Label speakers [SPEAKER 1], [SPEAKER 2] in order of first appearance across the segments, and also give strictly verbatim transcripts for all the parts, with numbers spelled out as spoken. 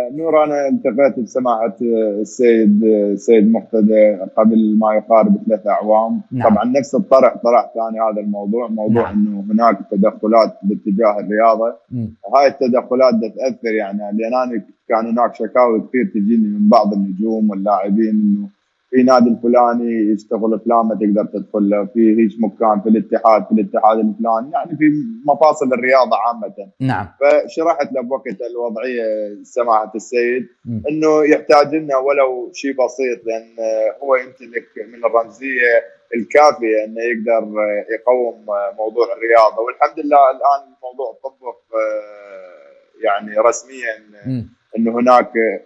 [SPEAKER 1] نور، انا التقيت بسماحه السيد السيد مقتدى قبل ما يقارب ثلاث اعوام. نعم. طبعا نفس الطرح طرح ثاني هذا الموضوع، موضوع نعم. انه هناك تدخلات باتجاه الرياضه. م. هاي التدخلات تاثر يعني، لان انا كان هناك شكاوي كثير تجيني من بعض النجوم واللاعبين انه في نادي الفلاني يشتغل فلان ما تقدر تدخل له، في هيك مكان في الاتحاد في الاتحاد الفلاني، يعني في مفاصل الرياضه عامه. نعم. فشرحت له بوقت الوضعيه سماحه السيد م. انه يحتاج لنا ولو شيء بسيط، لان هو يمتلك من الرمزيه الكافيه انه يقدر يقوم موضوع الرياضه، والحمد لله الان الموضوع طبق يعني رسميا م. انه هناك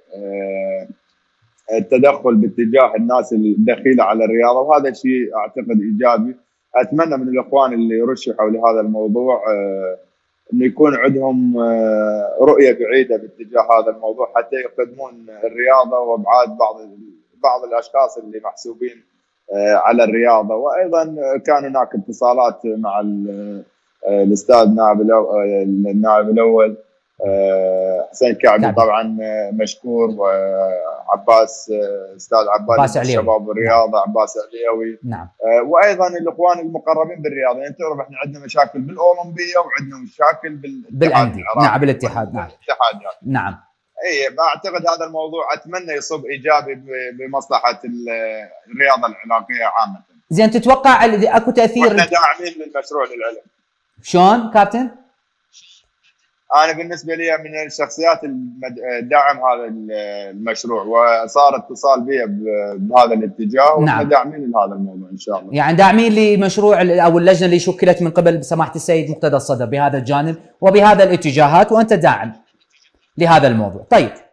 [SPEAKER 1] التدخل باتجاه الناس الدخيله على الرياضه، وهذا شيء اعتقد ايجابي. اتمنى من الاخوان اللي رشحوا لهذا الموضوع انه يكون عندهم رؤيه بعيده باتجاه هذا الموضوع، حتى يقدمون الرياضه وابعاد بعض بعض الاشخاص اللي محسوبين على الرياضه. وايضا كان هناك اتصالات مع الاستاذ نائب النائب الاول حسين كعبي طبعا مشكور، وعباس استاذ عباس الشباب والرياضه. نعم. عباس عليوي. نعم. وايضا الاخوان المقربين بالرياضه، يعني تعرف احنا عندنا مشاكل بالاولمبيه وعندنا مشاكل
[SPEAKER 2] بالانديه. نعم بالاتحاد. نعم
[SPEAKER 1] بالاتحاد.
[SPEAKER 2] نعم.
[SPEAKER 1] اي اعتقد هذا الموضوع اتمنى يصب ايجابي بمصلحه الرياضه العراقيه عامه.
[SPEAKER 2] زين، تتوقع اكو تاثير؟
[SPEAKER 1] احنا داعمين للمشروع للعلم.
[SPEAKER 2] شلون كابتن؟
[SPEAKER 1] أنا بالنسبة لي من الشخصيات الداعم هذا المشروع، وصار اتصال بي بهذا الاتجاه. نعم. وإحنا داعمين لهذا الموضوع إن شاء الله.
[SPEAKER 2] يعني داعمين لمشروع أو اللجنة اللي شكلت من قبل سماحة السيد مقتدى الصدر بهذا الجانب وبهذا الاتجاهات، وأنت داعم لهذا الموضوع. طيب.